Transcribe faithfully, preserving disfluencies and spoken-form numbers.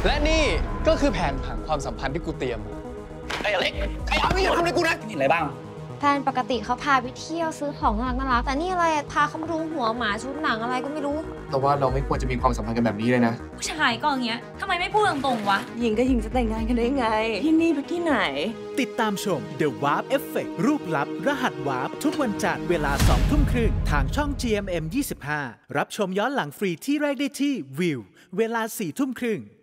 และนี่ก็คือแผนผังความสัมพันธ์ที่กูเตรียมมาไอ้อเล็กไอ้อาร์มี่อย่าทำอะไรกูนะนี่อะไรบ้างแฟนปกติเขาพาไปเที่ยวซื้อของน่ารักน่ารักแต่นี่อะไรพาเขามาดูหัวหมาชุดหนังอะไรก็ไม่รู้แต่ว่าเราไม่ควรจะมีความสัมพันธ์กันแบบนี้เลยนะผู้ชายก็อย่างเงี้ยทำไมไม่พูดตรงๆวะหญิงกับหญิงจะแต่งงานกันได้ไงที่นี่เป็นที่ไหนติดตามชม The Warp Effect รูปลับรหัสวาร์ปทุกวันจันทร์เวลาสองทุ่มครึ่งทางช่อง จี เอ็ม เอ็ม ยี่สิบห้ารับชมย้อนหลังฟรีที่แรกได้ที่วิวเวลาสี่ทุ่มครึ่ง